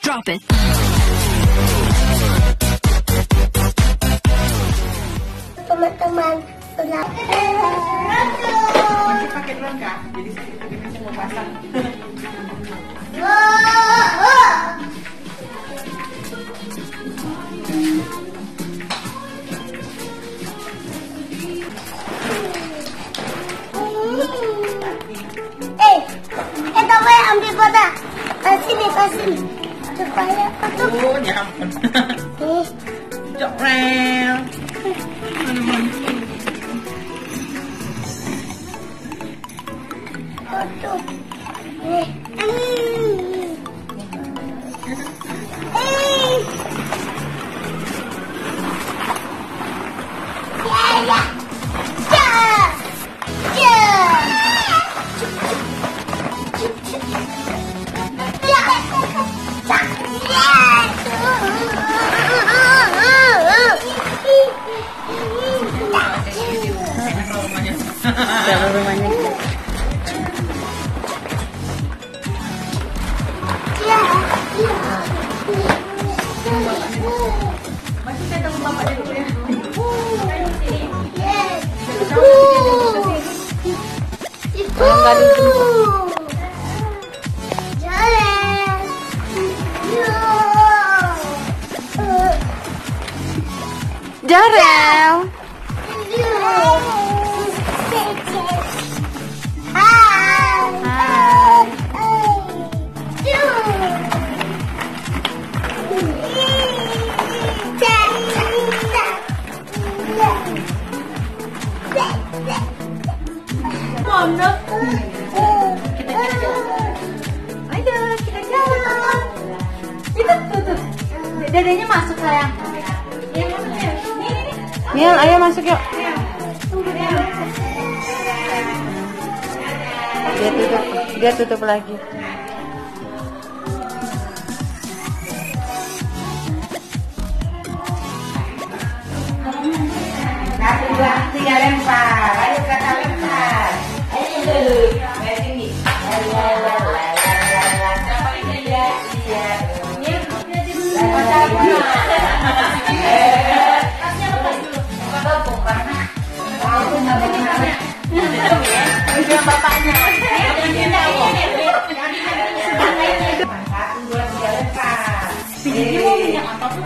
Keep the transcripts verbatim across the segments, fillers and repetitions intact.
Drop it. Teman-teman, masih pakai drone kak? Jadi saya mau pasang. Eh, eh, tapi ambil pada sini, sini, supaya aku. Oh, ya ampun. Eh, Jok rel. tutup. Eh, hmm. Eh. Ya, ya. Ya. Ya. Dalam rumahnya. Masih saya tunggu bapaknya dulu ya. Jarel. Mana? Kita jalan. Ayo kita jalan. Itu tuh tuh. Dedenya masuk sayang. Iya masuk ya. Niel, ayo masuk yuk. Dia tutup, dia tutup lagi. Satu dua tiga lempar, ayo kata lempar. Ayo dulu, dari sini. Bapaknya. Satu dua tiga lempar. Jadi mau minyak apa tuh?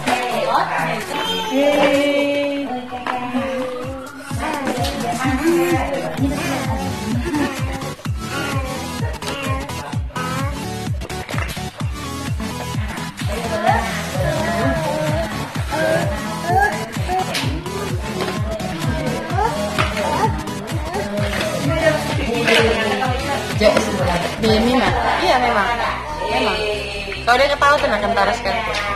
Di Mima? Iya memang, memang. Kalau dia ketawa tuh akan taras kan.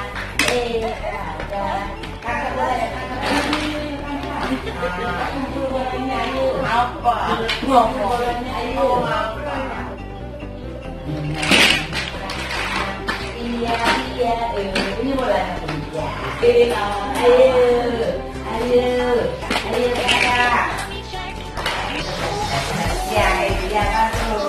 Apa? Iya iya, ini boleh. Ayo, ayo, ayo kakak. Ya, ya masuk.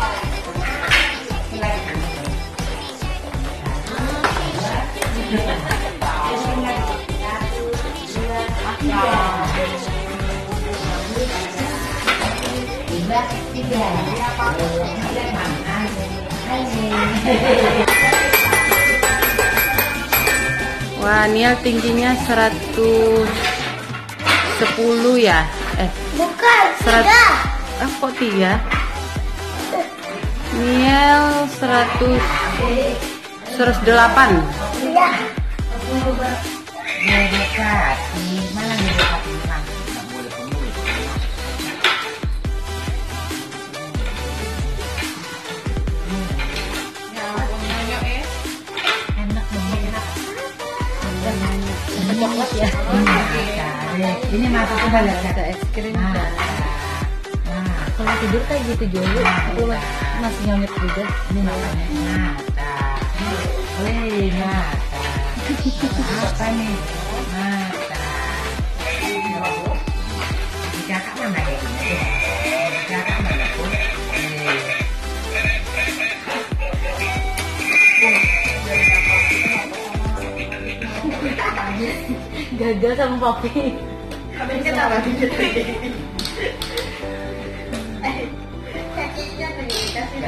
Wah, Niel tingginya seratus sepuluh ya? Eh, Bukan, seratus. tiga. Ah, kok tiga? Niel seratus seratus delapan. Iya. Dia dekat, mana dia dekat hilang? Enak banget, enak. Coklat ya. Ini masuk udah lihat ada es krim. Nah, kalau tidur kayak gitu dulu, aku masih nyonyot juga. Ini makanya mata. Wih, mata. Apa nih? Mata. Kakak mana ya? Kakak mana pun? Eh. Gagal sama papi. Kami kita lagi gitu. Kakinya tuh dikasih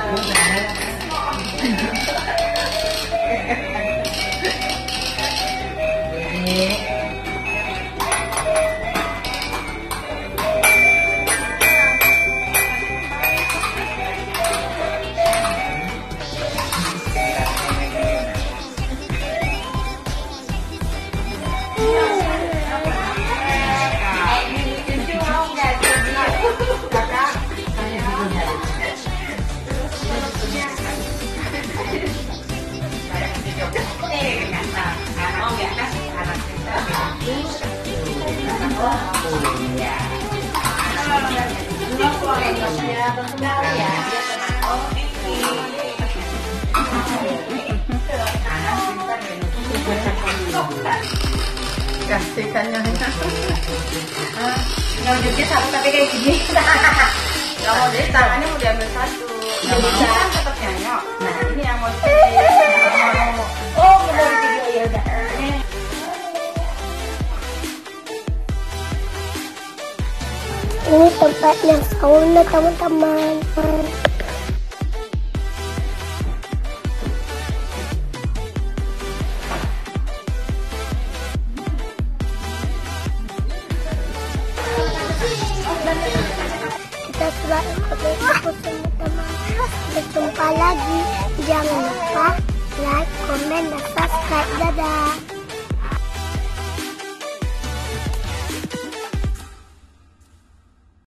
kasihkannya nggak juga satu tapi kayak gini nggak mau deh tangannya mau diambil satu nggak bisa kan tetap nyanyok nah ini yang mau oh benar video ya udah Ini tempatnya sauna teman-teman. Kita sudah ikut aku sama teman. Berjumpa lagi. Jangan lupa like, komen, dan subscribe. Dadah.